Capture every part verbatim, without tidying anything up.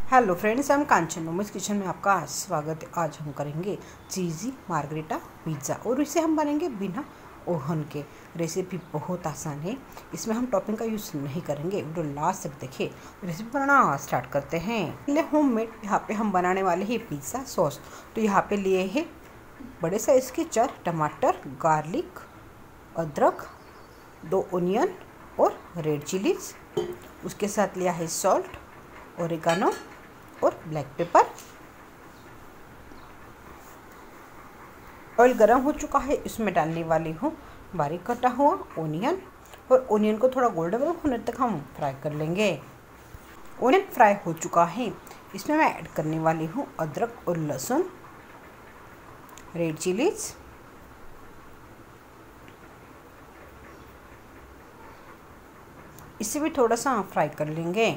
Hello friends, हम कांचन momos kitchen में आपका स्वागत है। आज हम करेंगे चीज़ी मार्गरेटा पिज़्ज़ा और इसे हम बनेंगे बिना ओवन के। रेसिपी बहुत आसान है, इसमें हम टॉपिंग का यूज़ नहीं करेंगे। वीडियो लास्ट तक देखिए। रेसिपी बनाना स्टार्ट करते हैं। पहले होममेड यहाँ पे हम बनाने वाले हैं पिज़्ज़ा सॉस। तो यहाँ पे लिए हैं बड़े साइज़ के चार टमाटर, गार्लिक, अदरक, दो ओनियन और रेड चिलीज। उसके साथ लिया है सॉल्ट, ओरिगानो और ब्लैक पेपर। ऑयल गरम हो चुका है, इसमें डालने वाली हूँ बारीक कटा हुआ ओनियन और ओनियन को थोड़ा गोल्डन ब्राउन होने तक हम फ्राई कर लेंगे। ओनियन फ्राई हो चुका है, इसमें मैं ऐड करने वाली हूँ अदरक और लहसुन, रेड चिलीज, इसे भी थोड़ा सा फ्राई कर लेंगे।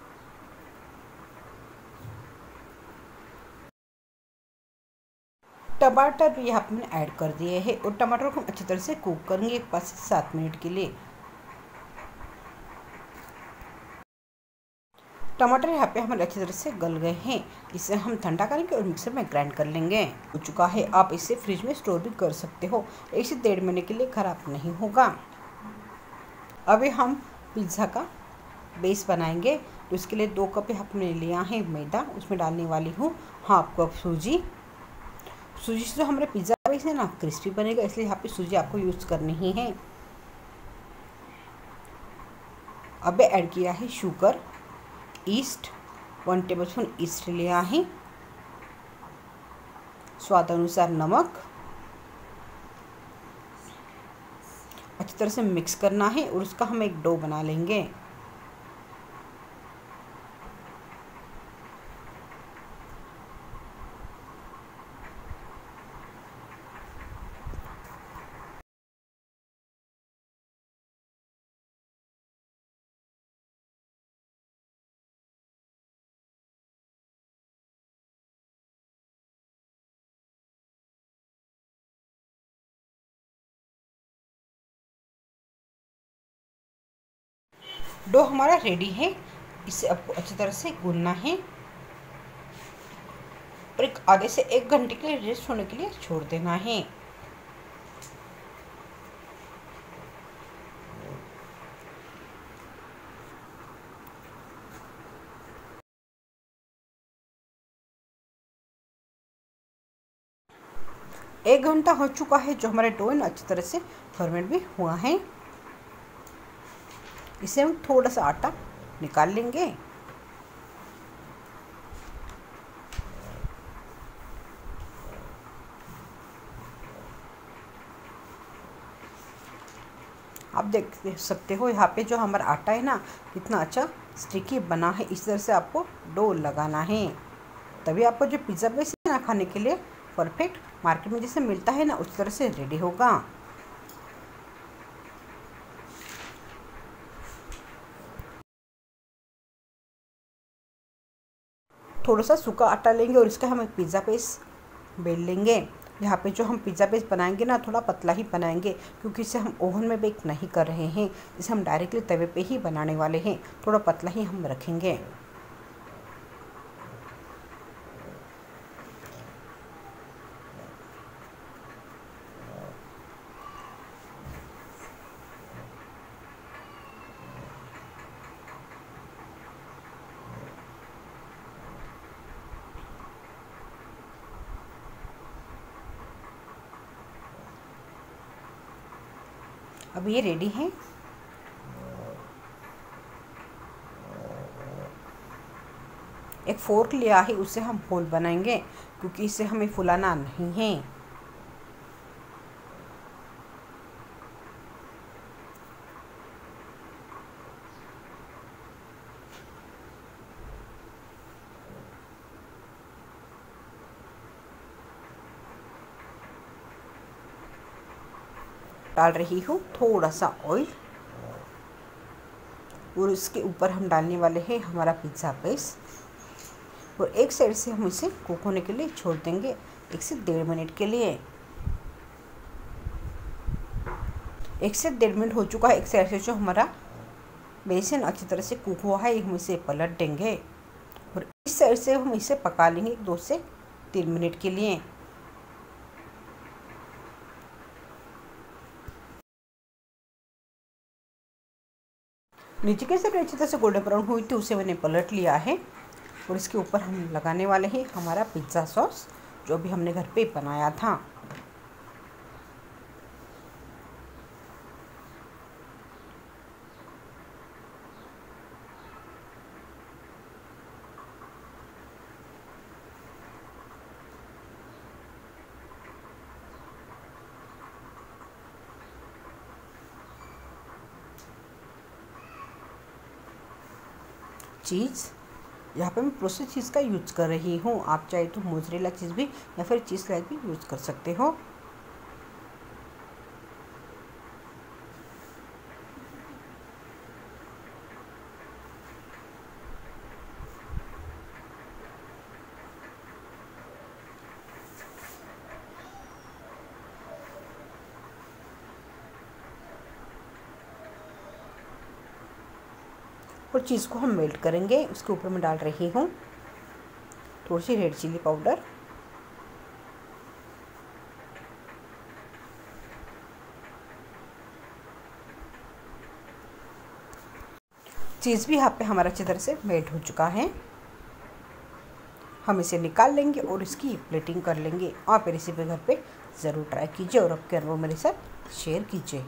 टमाटर भी यहाँ पे मैंने ऐड कर दिए हैं और टमाटर को हम अच्छी तरह से कुक करेंगे पाँच से सात मिनट के लिए। टमाटर यहाँ पे हमारे अच्छी तरह से गल गए हैं, इसे हम ठंडा करेंगे और मिक्सर में ग्राइंड कर लेंगे। हो चुका है, आप इसे फ्रिज में स्टोर भी कर सकते हो, एक से डेढ़ महीने के लिए ख़राब नहीं होगा। अभी हम पिज़्ज़ा का बेस बनाएंगे, तो इसके लिए दो कप हमने लिया है मैदा। उसमें डालने वाली हूँ हाफ कप सूजी। सूजी से जो हमारे पिज़्ज़ा बेस है ना क्रिस्पी बनेगा, इसलिए यहाँ पे सूजी आपको यूज़ करनी ही है। अब ऐड किया है sugar, yeast, one tablespoon yeast लिया है, स्वाद अनुसार नमक। अच्छी तरह से मिक्स करना है और उसका हम एक डो बना लेंगे। डो हमारा रेडी है, इसे आपको अच्छी तरह से गूंदना है और एक आधे से एक घंटे के लिए रेस्ट होने के लिए छोड़ देना है। एक घंटा हो चुका है, जो हमारे डो अच्छी तरह से फर्मेंट भी हुआ है। इसे हम थोड़ा सा आटा निकाल लेंगे। आप देख सकते हो यहाँ पे जो हमारा आटा है ना कितना अच्छा स्टिकी बना है। इस तरह से आपको डो लगाना है, तभी आपको जो पिज़्ज़ा बेस है ना खाने के लिए परफेक्ट मार्केट में जैसे मिलता है ना उस तरह से रेडी होगा। थोड़ा सा सूखा आटा लेंगे और इसका हम पिज़्ज़ा बेस बेल लेंगे। यहाँ पे जो हम पिज़्ज़ा बेस बनाएंगे ना थोड़ा पतला ही बनाएंगे, क्योंकि इसे हम ओवन में बेक नहीं कर रहे हैं, इसे हम डायरेक्टली तवे पे ही बनाने वाले हैं। थोड़ा पतला ही हम रखेंगे। अब ये रेडी है। एक फोर्क लिया है, उससे हम होल बनाएंगे, क्योंकि इसे हमें फुलाना नहीं है। डाल रही हूँ थोड़ा सा ऑयल और इसके ऊपर हम डालने वाले हैं हमारा पिज़्ज़ा बेस और एक साइड से हम इसे कुक होने के लिए छोड़ देंगे एक से डेढ़ मिनट के लिए। एक से डेढ़ मिनट हो चुका है। एक साइड से जो हमारा बेसन अच्छी तरह से कुक हुआ है, हम इसे पलट देंगे और इस साइड साइड से हम इसे पका लेंगे दो से तीन मिनट के लिए। नीचे की साइड अच्छी तरह से गोल्डन ब्राउन हुई थी, उसे मैंने पलट लिया है और इसके ऊपर हम लगाने वाले हैं हमारा पिज़्ज़ा सॉस, जो भी हमने घर पे बनाया था। चीज़ यहाँ पे मैं प्रोसेस चीज़ का यूज़ कर रही हूँ, आप चाहे तो मोज़रेला चीज़ भी या फिर चीज़ स्लाइस भी यूज़ कर सकते हो। और चीज़ को हम मेल्ट करेंगे। उसके ऊपर मैं डाल रही हूँ थोड़ी सी रेड चिली पाउडर, चीज़ भी यहाँ पे हमारा अच्छी तरह से मेल्ट हो चुका है। हम इसे निकाल लेंगे और इसकी प्लेटिंग कर लेंगे। आप ये रेसिपी घर पे ज़रूर ट्राई कीजिए और आपके अनुभव मेरे साथ शेयर कीजिए।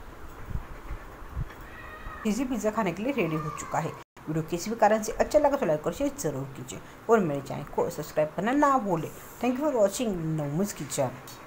चीज़ी पिज़्ज़ा खाने के लिए रेडी हो चुका है। वीडियो किसी भी कारण से अच्छा लगा तो लाइक और शेयर ज़रूर कीजिए और मेरे चैनल को सब्सक्राइब करना ना भूलें। थैंक यू फॉर वॉचिंग नवमुज़ किचन।